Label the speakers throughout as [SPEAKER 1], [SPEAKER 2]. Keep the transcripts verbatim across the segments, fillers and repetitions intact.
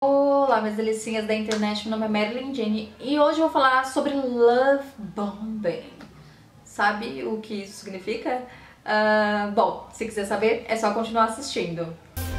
[SPEAKER 1] Olá, minhas delicinhas da internet, meu nome é Marilyn Jane e hoje eu vou falar sobre love bombing. Sabe o que isso significa? Uh, bom, se quiser saber, é só continuar assistindo.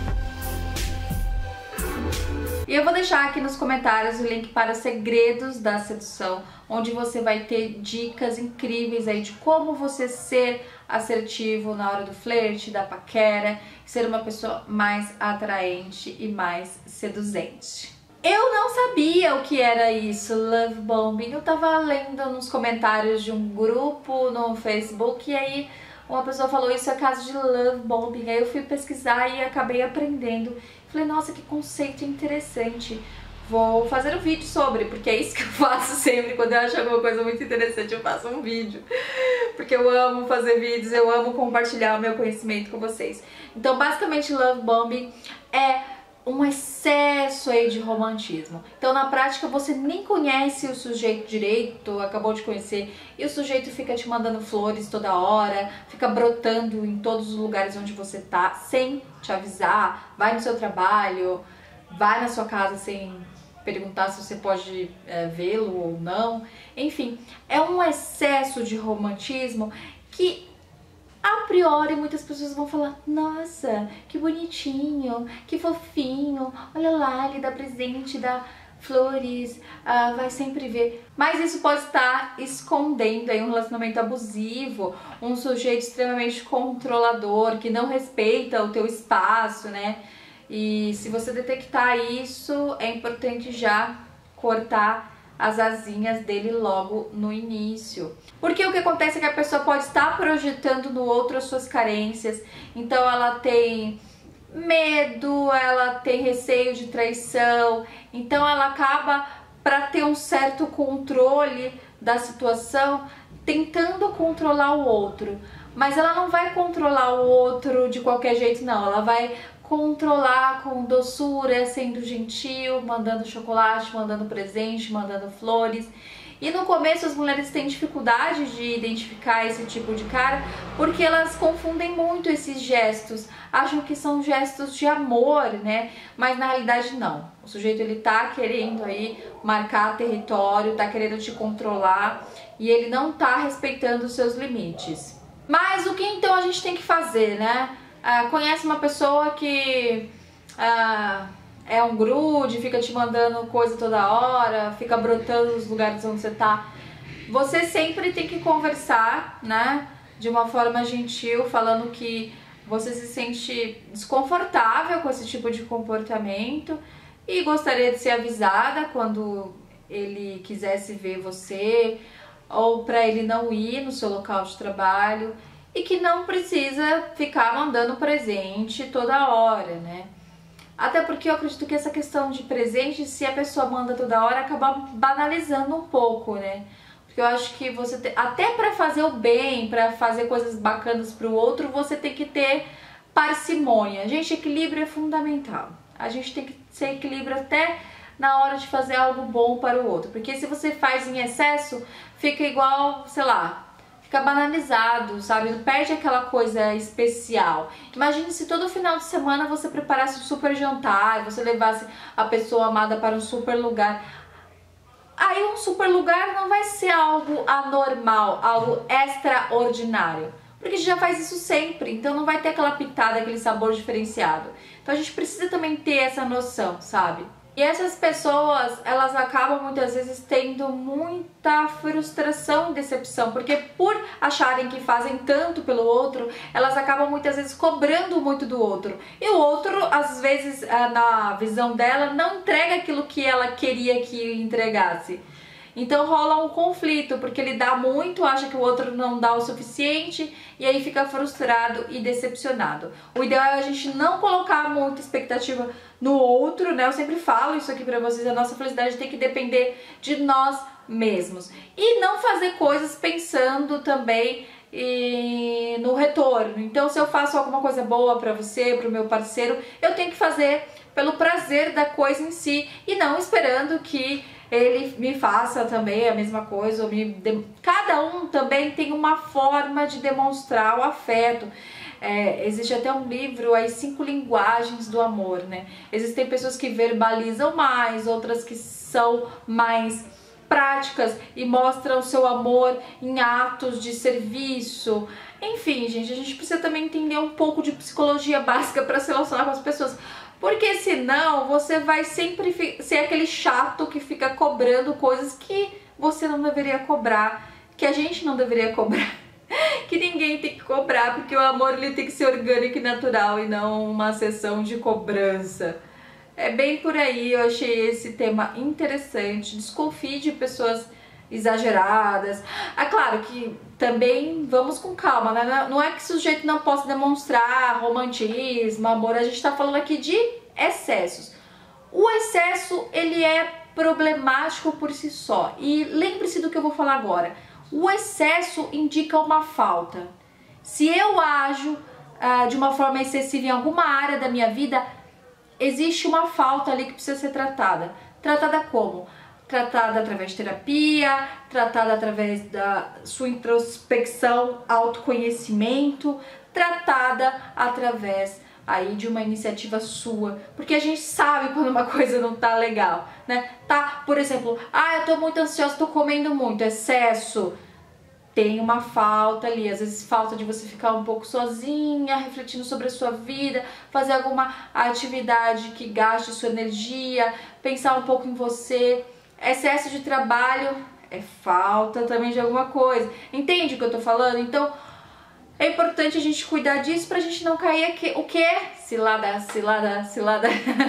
[SPEAKER 1] E eu vou deixar aqui nos comentários o link para Segredos da Sedução, onde você vai ter dicas incríveis aí de como você ser assertivo na hora do flerte, da paquera, ser uma pessoa mais atraente e mais seduzente. Eu não sabia o que era isso, love bombing. Eu tava lendo nos comentários de um grupo no Facebook e aí uma pessoa falou isso é caso de love bombing. Aí eu fui pesquisar e acabei aprendendo. Falei, nossa, que conceito interessante. Vou fazer um vídeo sobre, porque é isso que eu faço sempre. Quando eu acho alguma coisa muito interessante, eu faço um vídeo. Porque eu amo fazer vídeos, eu amo compartilhar o meu conhecimento com vocês. Então, basicamente, love bombing é um excesso aí de romantismo. Então, na prática, você nem conhece o sujeito direito, acabou de conhecer, e o sujeito fica te mandando flores toda hora, fica brotando em todos os lugares onde você tá, sem te avisar, vai no seu trabalho, vai na sua casa sem perguntar se você pode é, vê-lo ou não. Enfim, é um excesso de romantismo que a priori muitas pessoas vão falar, nossa, que bonitinho, que fofinho, olha lá, ele dá presente, dá flores, ah, vai sempre ver. Mas isso pode estar escondendo aí um relacionamento abusivo, um sujeito extremamente controlador, que não respeita o teu espaço, né? E se você detectar isso, é importante já cortar as asinhas dele logo no início. Porque o que acontece é que a pessoa pode estar projetando no outro as suas carências, então ela tem medo, ela tem receio de traição, então ela acaba, para ter um certo controle da situação, tentando controlar o outro. Mas ela não vai controlar o outro de qualquer jeito, não. Ela vai controlar com doçura, sendo gentil, mandando chocolate, mandando presente, mandando flores. E no começo as mulheres têm dificuldade de identificar esse tipo de cara porque elas confundem muito esses gestos, acham que são gestos de amor, né? Mas na realidade não. O sujeito ele tá querendo aí marcar território, tá querendo te controlar e ele não tá respeitando os seus limites. Mas o que então a gente tem que fazer, né? Ah, conhece uma pessoa que ah, é um grude, fica te mandando coisa toda hora, fica brotando nos lugares onde você tá. Você sempre tem que conversar, né, de uma forma gentil, falando que você se sente desconfortável com esse tipo de comportamento e gostaria de ser avisada quando ele quisesse ver você, ou para ele não ir no seu local de trabalho. E que não precisa ficar mandando presente toda hora, né? Até porque eu acredito que essa questão de presente, se a pessoa manda toda hora, acaba banalizando um pouco, né? Porque eu acho que você tem, até para fazer o bem, para fazer coisas bacanas para o outro, você tem que ter parcimônia. Gente, equilíbrio é fundamental. A gente tem que ter equilíbrio até na hora de fazer algo bom para o outro. Porque se você faz em excesso, fica igual, sei lá, fica banalizado, sabe? Perde aquela coisa especial. Imagine se todo final de semana você preparasse um super jantar, você levasse a pessoa amada para um super lugar. Aí um super lugar não vai ser algo anormal, algo extraordinário. Porque a gente já faz isso sempre, então não vai ter aquela pitada, aquele sabor diferenciado. Então a gente precisa também ter essa noção, sabe? E essas pessoas, elas acabam muitas vezes tendo muita frustração e decepção, porque por acharem que fazem tanto pelo outro, elas acabam muitas vezes cobrando muito do outro. E o outro, às vezes, na visão dela, não entrega aquilo que ela queria que entregasse. Então rola um conflito, porque ele dá muito, acha que o outro não dá o suficiente e aí fica frustrado e decepcionado. O ideal é a gente não colocar muita expectativa no outro, né? Eu sempre falo isso aqui pra vocês, a nossa felicidade tem que depender de nós mesmos. E não fazer coisas pensando também e no retorno. Então, se eu faço alguma coisa boa pra você, pro meu parceiro, eu tenho que fazer pelo prazer da coisa em si e não esperando que ele me faça também a mesma coisa. Ou me de... Cada um também tem uma forma de demonstrar o afeto. É, existe até um livro, As Cinco Linguagens do Amor, né? Existem pessoas que verbalizam mais, outras que são mais práticas e mostram o seu amor em atos de serviço. Enfim, gente, a gente precisa também entender um pouco de psicologia básica para se relacionar com as pessoas. Porque senão você vai sempre ser aquele chato que fica cobrando coisas que você não deveria cobrar, que a gente não deveria cobrar, que ninguém tem que cobrar, porque o amor ele tem que ser orgânico e natural e não uma sessão de cobrança. É bem por aí, eu achei esse tema interessante. Desconfie de pessoas exageradas. É claro que também vamos com calma, né? Não é que o sujeito não possa demonstrar romantismo, amor, a gente tá falando aqui de excessos. O excesso, ele é problemático por si só. E lembre-se do que eu vou falar agora. O excesso indica uma falta. Se eu ajo ah, de uma forma excessiva em alguma área da minha vida, existe uma falta ali que precisa ser tratada. Tratada como? Tratada através de terapia, tratada através da sua introspecção, autoconhecimento, tratada através aí de uma iniciativa sua, porque a gente sabe quando uma coisa não tá legal, né? Tá, por exemplo, ah, eu tô muito ansiosa, tô comendo muito, excesso. Tem uma falta ali, às vezes falta de você ficar um pouco sozinha, refletindo sobre a sua vida, fazer alguma atividade que gaste sua energia, pensar um pouco em você. Excesso de trabalho é falta também de alguma coisa. Entende o que eu tô falando? Então, é importante a gente cuidar disso pra gente não cair aqui. O quê? Cilada, cilada, cilada.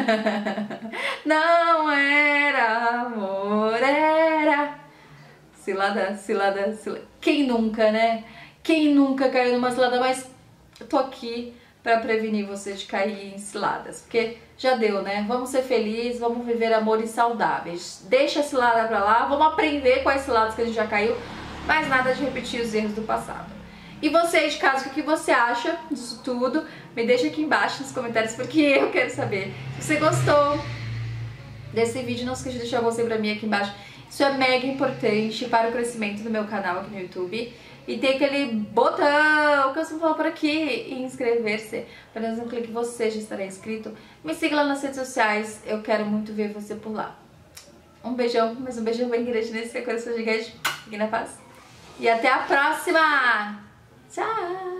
[SPEAKER 1] Não era amor, era cilada, cilada, cilada. Quem nunca, né? Quem nunca caiu numa cilada? Mas eu tô aqui pra prevenir você de cair em ciladas. Porque já deu, né? Vamos ser felizes, vamos viver amores saudáveis. Deixa a cilada pra lá, vamos aprender quais ciladas que a gente já caiu. Mas nada de repetir os erros do passado. E você aí de casa, o que você acha disso tudo? Me deixa aqui embaixo nos comentários, porque eu quero saber. Se você gostou desse vídeo, não esqueça de deixar o gostei pra mim aqui embaixo. Isso é mega importante para o crescimento do meu canal aqui no YouTube. E tem aquele botão que eu sempre falo por aqui, e inscrever-se. Apenas um clique você já estará inscrito. Me siga lá nas redes sociais, eu quero muito ver você por lá. Um beijão, mas um beijão bem grande nesse coração gigante. Fique na paz. E até a próxima! Tchau!